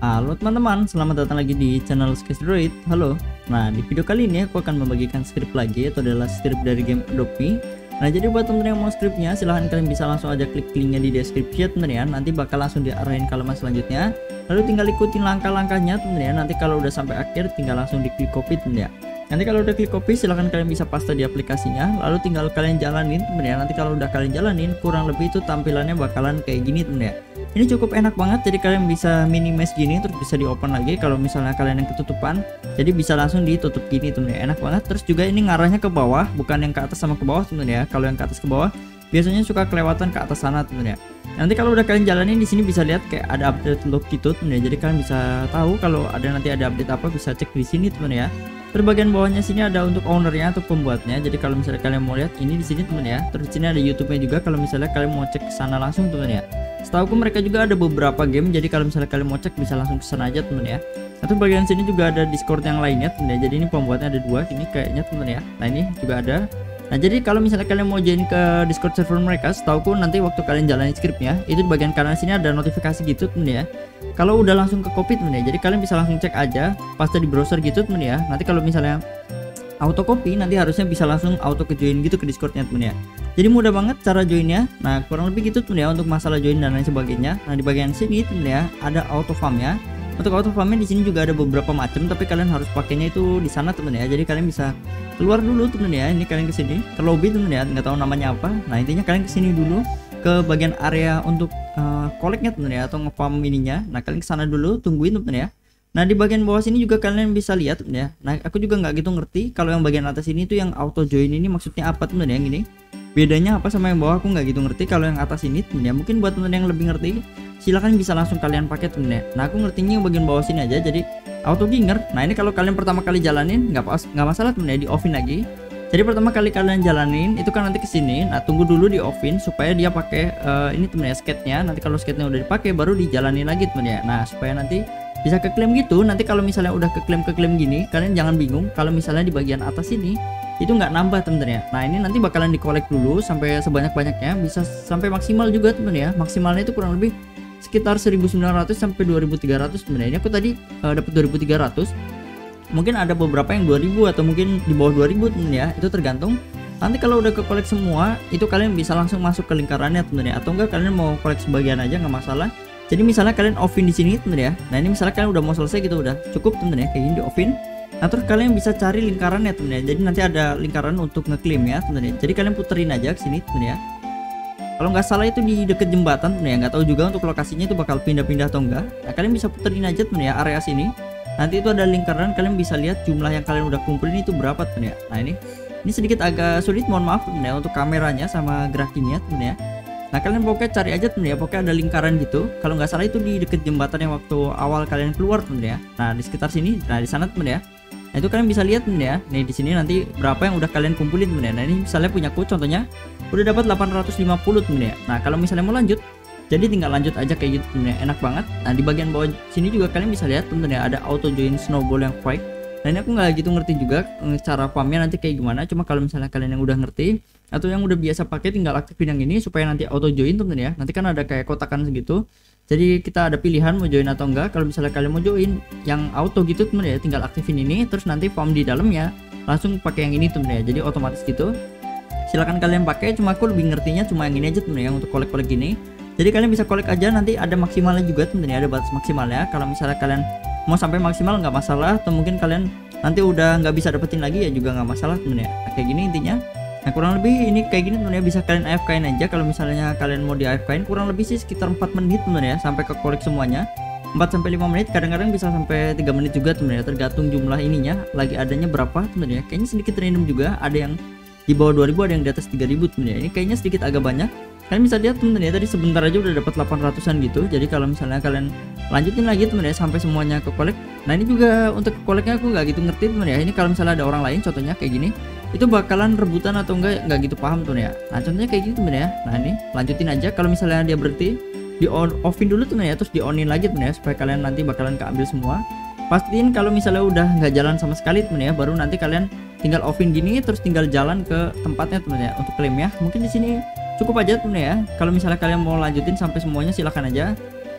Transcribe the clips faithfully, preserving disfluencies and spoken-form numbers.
Halo teman-teman, selamat datang lagi di channel Skysdroid. Halo. Nah, di video kali ini aku akan membagikan script lagi, itu adalah script dari game Adobe. Nah, jadi buat teman-teman yang mau scriptnya, silahkan kalian bisa langsung aja klik linknya di deskripsi ya teman-teman ya. Nanti bakal langsung diarahin ke halaman selanjutnya. Lalu tinggal ikutin langkah-langkahnya teman-teman ya. Nanti kalau udah sampai akhir tinggal langsung diklik copy teman-teman ya. Nanti kalau udah klik copy, silahkan kalian bisa paste di aplikasinya. Lalu tinggal kalian jalanin teman-teman ya. Nanti kalau udah kalian jalanin, kurang lebih itu tampilannya bakalan kayak gini teman-teman ya. Ini cukup enak banget, jadi kalian bisa minimize gini terus bisa di open lagi kalau misalnya kalian yang ketutupan, jadi bisa langsung ditutup gini temen ya, enak banget. Terus juga ini ngarahnya ke bawah, bukan yang ke atas sama ke bawah temen ya. Kalau yang ke atas ke bawah biasanya suka kelewatan ke atas sana temen ya. Nanti kalau udah kalian jalanin di sini bisa lihat kayak ada update log gitu temen ya. Jadi kalian bisa tahu kalau ada nanti ada update apa, bisa cek di sini temen ya. Terus bagian bawahnya sini ada untuk ownernya atau pembuatnya. Jadi kalau misalnya kalian mau lihat ini di sini temen ya. Terus di sini ada YouTube-nya juga kalau misalnya kalian mau cek ke sana langsung temen ya. Setahuku mereka juga ada beberapa game, jadi kalau misalnya kalian mau cek bisa langsung ke sana aja temen ya. Atau bagian sini juga ada Discord yang lainnya temen ya. Jadi ini pembuatnya ada dua ini kayaknya temen ya. Nah ini juga ada. Nah jadi kalau misalnya kalian mau join ke Discord server mereka, setahuku nanti waktu kalian jalanin scriptnya itu di bagian kanan sini ada notifikasi gitu temen ya. Kalau udah langsung ke copy temen ya, jadi kalian bisa langsung cek aja paste di browser gitu temen ya. Nanti kalau misalnya auto copy nanti harusnya bisa langsung auto ke join gitu ke Discordnya temen ya. Jadi mudah banget cara joinnya. Nah kurang lebih gitu temen ya untuk masalah join dan lain sebagainya. Nah di bagian sini temen ya ada auto farmnya. Untuk auto farmnya di sini juga ada beberapa macam, tapi kalian harus pakainya itu di sana temen ya. Jadi kalian bisa keluar dulu temen ya. Ini kalian kesini ke lobby temen ya, nggak tahu namanya apa. Nah intinya kalian kesini dulu ke bagian area untuk uh, collect-nya temen ya, atau ngefarm ininya. Nah kalian kesana dulu, tungguin temen ya. Nah di bagian bawah sini juga kalian bisa lihat ya. Nah aku juga nggak gitu ngerti kalau yang bagian atas ini tuh yang auto join ini maksudnya apa temen ya, yang ini bedanya apa sama yang bawah, aku nggak gitu ngerti. Kalau yang atas ini temen ya, mungkin buat temen yang lebih ngerti silahkan bisa langsung kalian pakai temen ya. Nah aku ngertinya yang bagian bawah sini aja, jadi auto ginger. Nah ini kalau kalian pertama kali jalanin nggak pas nggak masalah temen ya, di offin lagi. Jadi pertama kali kalian jalanin itu kan nanti kesini, nah tunggu dulu di offin supaya dia pakai uh, ini temen ya skate-nya. Nanti kalau skate-nya udah dipakai baru dijalanin lagi temen ya. Nah supaya nanti bisa keklaim gitu. Nanti kalau misalnya udah keklaim keklaim gini, kalian jangan bingung kalau misalnya di bagian atas ini itu nggak nambah temen ya. Nah ini nanti bakalan dikolek dulu sampai sebanyak-banyaknya, bisa sampai maksimal juga temen ya. Maksimalnya itu kurang lebih sekitar seribu sembilan ratus sampai dua ribu tiga ratus temen ya. Ini aku tadi uh, dapat dua ribu tiga ratus. Mungkin ada beberapa yang dua ribu atau mungkin di bawah dua ribu temen ya. Itu tergantung. Nanti kalau udah ke kolek semua, itu kalian bisa langsung masuk ke lingkarannya temen ya. Atau enggak kalian mau kolek sebagian aja nggak masalah. Jadi misalnya kalian offin di sini temen ya. Nah ini misalnya kalian udah mau selesai gitu, udah cukup temen ya, kayak gini di offin. Nah terus kalian bisa cari lingkarannya temen ya. Jadi nanti ada lingkaran untuk ngeklaim ya temen ya. Jadi kalian puterin aja ke sini temen ya. Kalau nggak salah itu di deket jembatan temen ya. Nggak tahu juga untuk lokasinya itu bakal pindah-pindah atau enggak. Nah kalian bisa puterin aja temen ya area sini. Nanti itu ada lingkaran, kalian bisa lihat jumlah yang kalian udah kumpulin itu berapa temen ya. Nah ini ini sedikit agak sulit, mohon maaf temen ya untuk kameranya sama gerakinnya temen ya. Nah kalian pokoknya cari aja temen ya, pokoknya ada lingkaran gitu. Kalau nggak salah itu di deket jembatan yang waktu awal kalian keluar temen ya. Nah di sekitar sini, nah di sana temen ya. Nah itu kalian bisa lihat temen ya. Nih di sini nanti berapa yang udah kalian kumpulin temen ya. Nah ini misalnya punya aku contohnya udah dapat delapan ratus lima puluh temen ya. Nah kalau misalnya mau lanjut, jadi tinggal lanjut aja kayak gitu temen ya, enak banget. Nah di bagian bawah sini juga kalian bisa lihat temen ya, ada auto join snowball yang fight. Nah ini aku nggak gitu ngerti juga cara farmnya nanti kayak gimana. Cuma kalau misalnya kalian yang udah ngerti atau yang udah biasa pakai, tinggal aktifin yang ini supaya nanti auto join temen ya. Nanti kan ada kayak kotakan segitu, jadi kita ada pilihan mau join atau enggak. Kalau misalnya kalian mau join yang auto gitu temen ya, tinggal aktifin ini, terus nanti farm di dalamnya langsung pakai yang ini temen ya, jadi otomatis gitu. Silahkan kalian pakai, cuma aku lebih ngertinya cuma yang ini aja temen ya, untuk kolek-kolek gini. Jadi kalian bisa kolek aja, nanti ada maksimalnya juga temen ya, ada batas maksimalnya. Kalau misalnya kalian mau sampai maksimal nggak masalah, atau mungkin kalian nanti udah nggak bisa dapetin lagi ya juga nggak masalah temen ya. Nah, kayak gini intinya. Nah kurang lebih ini kayak gini temen ya, bisa kalian A F K-in aja. Kalau misalnya kalian mau di A F K-in kurang lebih sih sekitar empat menit temen ya, sampai ke kolek semuanya. Empat sampai lima menit, kadang-kadang bisa sampai tiga menit juga temen ya, tergantung jumlah ininya lagi adanya berapa temen ya. Kayaknya sedikit random juga, ada yang di bawah dua ribu, ada yang di atas tiga ribu temen ya. Ini kayaknya sedikit agak banyak. Kalian bisa lihat temen ya, tadi sebentar aja udah dapat delapan ratusan gitu. Jadi kalau misalnya kalian lanjutin lagi temen ya sampai semuanya ke kolek. Nah ini juga untuk koleknya aku nggak gitu ngerti temen ya. Ini kalau misalnya ada orang lain contohnya kayak gini, itu bakalan rebutan atau enggak nggak gitu paham temen ya. Nah contohnya kayak gini temen ya. Nah ini lanjutin aja, kalau misalnya dia berhenti di on offin dulu temen ya, terus di onin lagi temen ya, supaya kalian nanti bakalan keambil semua. Pastiin kalau misalnya udah nggak jalan sama sekali temen ya, baru nanti kalian tinggal offin gini terus tinggal jalan ke tempatnya temen ya untuk klaim ya. Mungkin di sini cukup aja temen ya. Kalau misalnya kalian mau lanjutin sampai semuanya silahkan aja.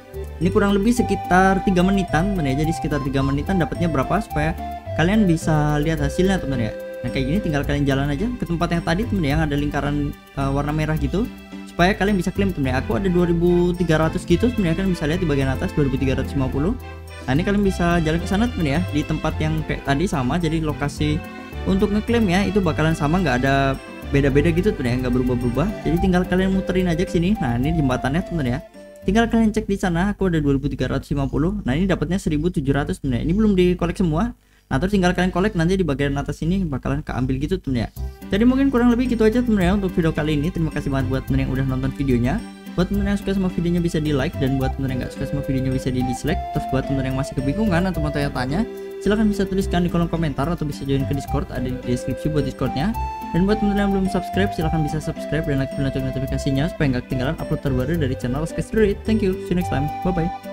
Ini kurang lebih sekitar tiga menitan teman ya. Jadi sekitar tiga menitan dapatnya berapa supaya kalian bisa lihat hasilnya teman ya. Nah kayak gini tinggal kalian jalan aja ke tempat yang tadi teman ya, yang ada lingkaran uh, warna merah gitu, supaya kalian bisa klaim teman ya. Aku ada dua ribu tiga ratus gitu sebenarnya, kalian bisa lihat di bagian atas dua ribu tiga ratus lima puluh. Nah ini kalian bisa jalan ke sana teman ya, di tempat yang kayak tadi sama. Jadi lokasi untuk ngeklaim ya itu bakalan sama, nggak ada beda-beda gitu teman ya, nggak berubah-berubah. Jadi tinggal kalian muterin aja ke sini. Nah ini jembatannya teman ya, tinggal kalian cek di sana. Aku ada dua ribu tiga ratus lima puluh. Nah ini dapatnya seribu tujuh ratus teman ya. Ini belum dikolek semua. Nah terus tinggal kalian kolek, nanti di bagian atas ini bakalan keambil gitu temen ya. Jadi mungkin kurang lebih gitu aja temen ya untuk video kali ini. Terima kasih banget buat temen yang udah nonton videonya. Buat temen yang suka sama videonya bisa di like, dan buat temen yang gak suka sama videonya bisa di dislike. Terus buat temen yang masih kebingungan atau mau tanya-tanya, silahkan bisa tuliskan di kolom komentar atau bisa join ke Discord, ada di deskripsi buat Discordnya. Dan buat temen yang belum subscribe, silahkan bisa subscribe dan aktifkan lonceng notifikasinya supaya nggak ketinggalan upload terbaru dari channel Sketch Droid. Thank you, see you next time, bye bye.